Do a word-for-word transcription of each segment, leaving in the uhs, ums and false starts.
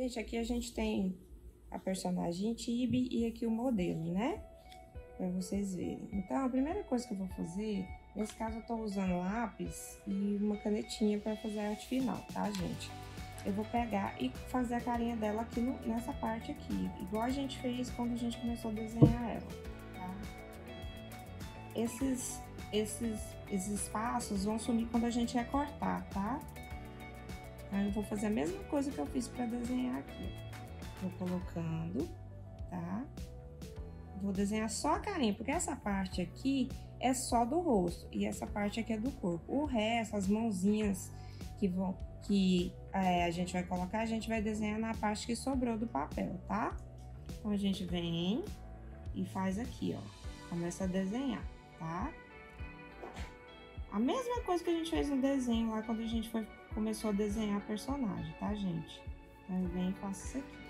Gente, aqui a gente tem a personagem Tibi e aqui o modelo, né? Pra vocês verem. Então, a primeira coisa que eu vou fazer, nesse caso eu tô usando lápis e uma canetinha pra fazer a arte final, tá, gente? Eu vou pegar e fazer a carinha dela aqui no, nessa parte aqui, igual a gente fez quando a gente começou a desenhar ela, tá? Esses, esses, esses espaços vão sumir quando a gente recortar, tá? Aí eu vou fazer a mesma coisa que eu fiz pra desenhar aqui. Vou colocando, tá? Vou desenhar só a carinha, porque essa parte aqui é só do rosto e essa parte aqui é do corpo. O resto, as mãozinhas que vão, que é, a gente vai colocar, a gente vai desenhar na parte que sobrou do papel, tá? Então a gente vem e faz aqui, ó. Começa a desenhar, tá? A mesma coisa que a gente fez no desenho lá quando a gente foi, começou a desenhar a personagem, tá, gente? Então eu venho e faço isso aqui.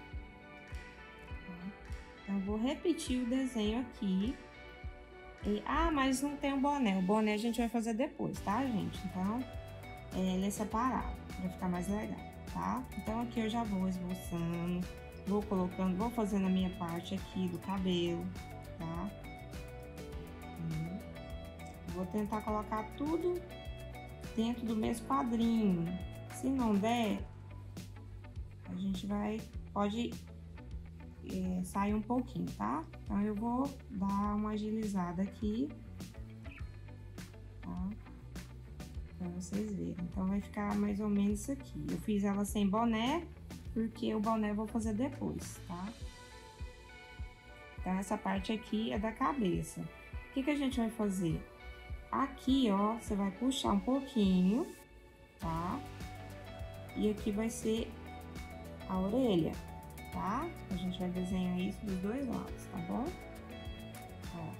Então, eu vou repetir o desenho aqui. E, ah, mas não tem o boné. O boné a gente vai fazer depois, tá, gente? Então, ele é separado, pra ficar mais legal, tá? Então, aqui eu já vou esboçando, vou colocando, vou fazendo a minha parte aqui do cabelo, tá? Vou tentar colocar tudo dentro do mesmo quadrinho. Se não der, a gente vai, pode... É, sai um pouquinho, tá? Então, eu vou dar uma agilizada aqui, tá? Pra vocês verem. Então, vai ficar mais ou menos isso aqui. Eu fiz ela sem boné, porque o boné eu vou fazer depois, tá? Então, essa parte aqui é da cabeça. O que que a gente vai fazer? Aqui, ó, você vai puxar um pouquinho, tá? E aqui vai ser a orelha. Tá? A gente vai desenhar isso dos dois lados, tá bom? Ó.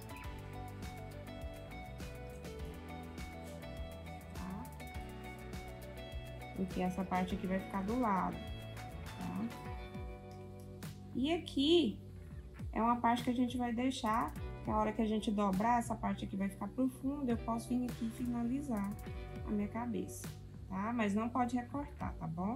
Tá? Porque essa parte aqui vai ficar do lado, tá? E aqui é uma parte que a gente vai deixar, que a hora que a gente dobrar, essa parte aqui vai ficar pro fundo, eu posso vir aqui e finalizar a minha cabeça, tá? Mas não pode recortar, tá bom?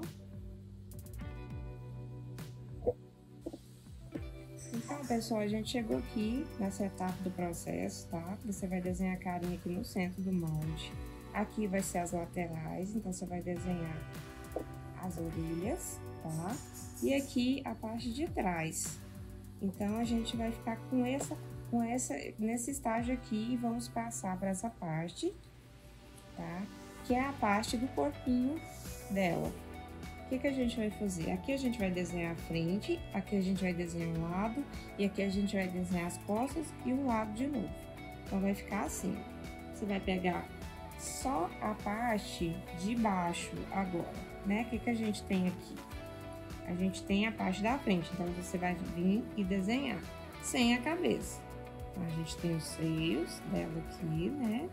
Então, pessoal, a gente chegou aqui nessa etapa do processo, tá? Você vai desenhar a carinha aqui no centro do molde. Aqui vai ser as laterais, então você vai desenhar as orelhas, tá? E aqui a parte de trás. Então, a gente vai ficar com essa, com essa, nesse estágio aqui e vamos passar para essa parte, tá? Que é a parte do corpinho dela. O que que a gente vai fazer? Aqui a gente vai desenhar a frente, aqui a gente vai desenhar um lado, e aqui a gente vai desenhar as costas e um lado de novo. Então, vai ficar assim. Você vai pegar só a parte de baixo agora, né? O que que a gente tem aqui? A gente tem a parte da frente, então você vai vir e desenhar sem a cabeça. Então, a gente tem os seios dela aqui, né?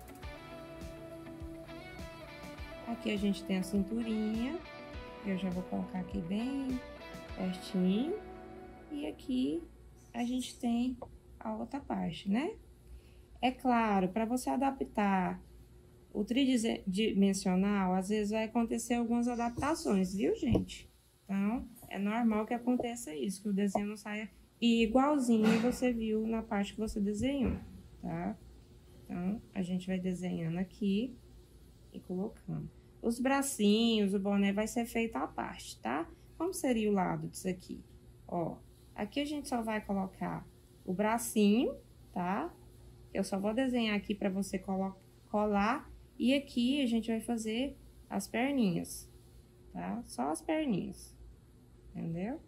Aqui a gente tem a cinturinha. Eu já vou colocar aqui bem pertinho. E aqui a gente tem a outra parte, né? É claro, para você adaptar o tridimensional, às vezes vai acontecer algumas adaptações, viu, gente? Então, é normal que aconteça isso, que o desenho não saia igualzinho você viu na parte que você desenhou, tá? Então, a gente vai desenhando aqui e colocando. Os bracinhos, o boné vai ser feito à parte, tá? Como seria o lado disso aqui? Ó, aqui a gente só vai colocar o bracinho, tá? Eu só vou desenhar aqui pra você colar. E aqui a gente vai fazer as perninhas, tá? Só as perninhas, entendeu?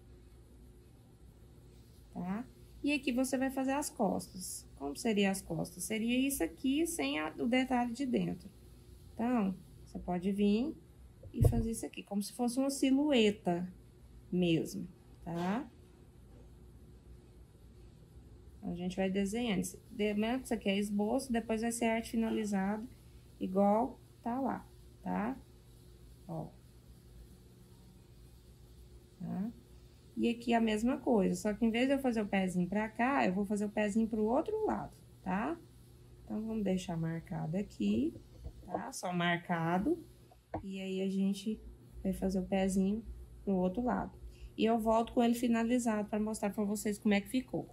Tá? E aqui você vai fazer as costas. Como seria as costas? Seria isso aqui sem a, o detalhe de dentro. Então... Você pode vir e fazer isso aqui, como se fosse uma silhueta mesmo, tá? A gente vai desenhando. Lembrando que isso aqui é esboço, depois vai ser arte finalizada, igual tá lá, tá? Ó. Tá? E aqui a mesma coisa, só que em vez de eu fazer o pezinho pra cá, eu vou fazer o pezinho pro outro lado, tá? Então, vamos deixar marcado aqui. Tá? Só marcado. E aí, a gente vai fazer o pezinho no outro lado. E eu volto com ele finalizado para mostrar para vocês como é que ficou.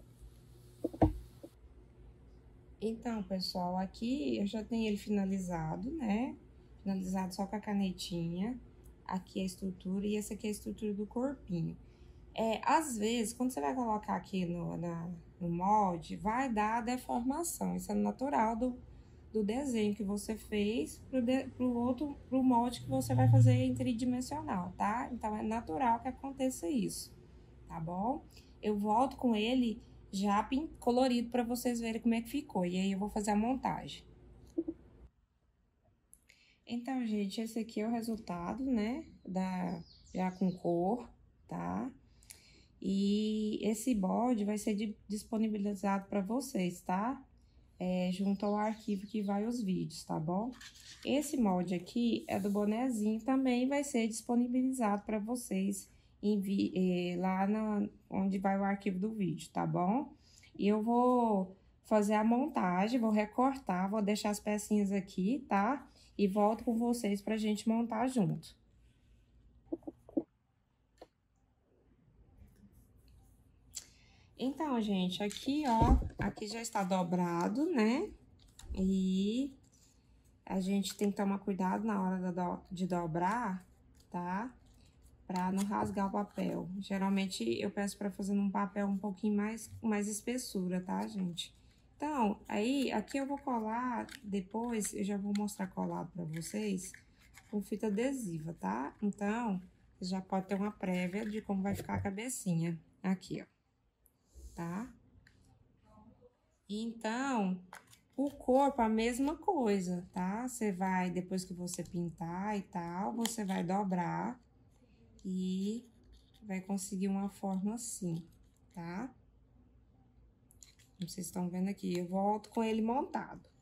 Então, pessoal, aqui eu já tenho ele finalizado, né? Finalizado só com a canetinha. Aqui é a estrutura e essa aqui é a estrutura do corpinho. É, às vezes, quando você vai colocar aqui no, na, no molde, vai dar deformação. Isso é natural do, do desenho que você fez pro, de, pro outro, pro molde que você vai fazer em tridimensional, tá? Então, é natural que aconteça isso, tá bom? Eu volto com ele já colorido para vocês verem como é que ficou. E aí, eu vou fazer a montagem. Então, gente, esse aqui é o resultado, né? Da, já com cor, tá? E esse bode vai ser disponibilizado para vocês, tá? É, junto ao arquivo que vai os vídeos, tá bom? Esse molde aqui é do bonezinho, também vai ser disponibilizado para vocês em, eh, lá na, onde vai o arquivo do vídeo, tá bom? E eu vou fazer a montagem, vou recortar, vou deixar as pecinhas aqui, tá? E volto com vocês pra gente montar junto. Então, gente, aqui, ó, aqui já está dobrado, né? E a gente tem que tomar cuidado na hora de dobrar, tá? Pra não rasgar o papel. Geralmente, eu peço pra fazer num papel um pouquinho mais, mais espessura, tá, gente? Então, aí, aqui eu vou colar, depois eu já vou mostrar colado pra vocês, com fita adesiva, tá? Então, já pode ter uma prévia de como vai ficar a cabecinha. Aqui, ó. Tá? Então, o corpo, a mesma coisa, tá? Você vai, depois que você pintar e tal, você vai dobrar e vai conseguir uma forma assim, tá? Como vocês estão vendo aqui, eu volto com ele montado.